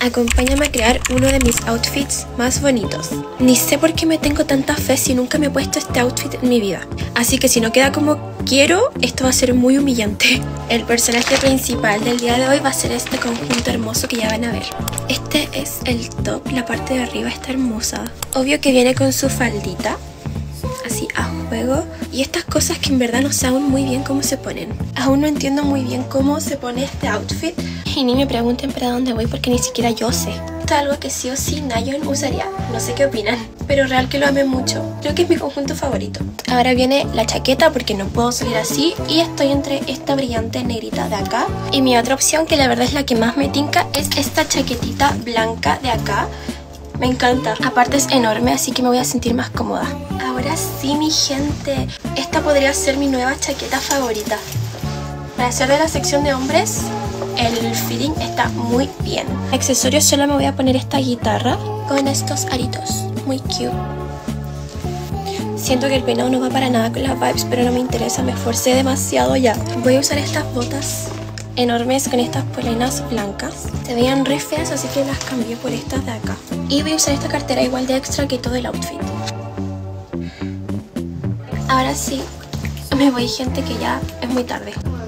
Acompáñame a crear uno de mis outfits más bonitos. Ni sé por qué me tengo tanta fe si nunca me he puesto este outfit en mi vida. Así que si no queda como quiero, esto va a ser muy humillante. El personaje principal del día de hoy va a ser este conjunto hermoso que ya van a ver. Este es el top, la parte de arriba está hermosa. Obvio que viene con su faldita, así a juego. Y estas cosas que en verdad no sé aún muy bien cómo se ponen. Aún no entiendo muy bien cómo se pone este outfit. Y ni me pregunten para dónde voy porque ni siquiera yo sé. Esto es algo que sí o sí Nayeon usaría. No sé qué opinan, pero real que lo amé mucho. Creo que es mi conjunto favorito. Ahora viene la chaqueta porque no puedo salir así. Y estoy entre esta brillante negrita de acá. Y mi otra opción, que la verdad es la que más me tinca, es esta chaquetita blanca de acá. Me encanta. Aparte es enorme, así que me voy a sentir más cómoda. Ahora sí, mi gente. Esta podría ser mi nueva chaqueta favorita. Para ser de la sección de hombres, el feeling está muy bien. Accesorios, solo me voy a poner esta guitarra con estos aritos. Muy cute. Siento que el peinado no va para nada con las vibes, pero no me interesa. Me esforcé demasiado ya. Voy a usar estas botas enormes con estas polainas blancas. Se veían re feas, así que las cambié por estas de acá. Y voy a usar esta cartera igual de extra que todo el outfit. Ahora sí, me voy, gente, que ya es muy tarde.